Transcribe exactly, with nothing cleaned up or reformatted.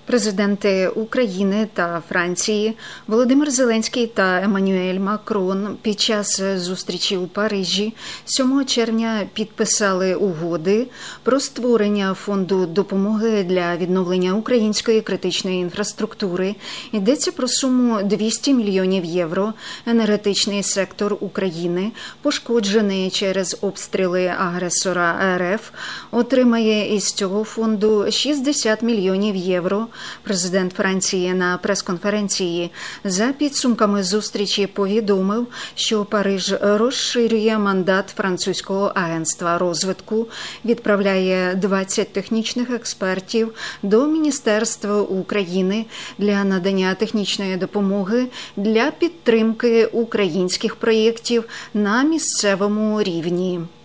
Президенти України та Франції Володимир Зеленський та Еммануель Макрон під час зустрічі у Парижі сьомого червня підписали угоди про створення фонду допомоги для відновлення української критичної інфраструктури. Йдеться про суму двісті мільйонів євро. Енергетичний сектор України, пошкоджений через обстріли агресора РФ, отримає із цього фонду шістдесят мільйонів євро. Президент Франції на прес-конференції за підсумками зустрічі повідомив, що Париж розширює мандат французького агентства розвитку, відправляє двадцять технічних експертів до Міністерства України для надання технічної допомоги для підтримки українських проєктів на місцевому рівні.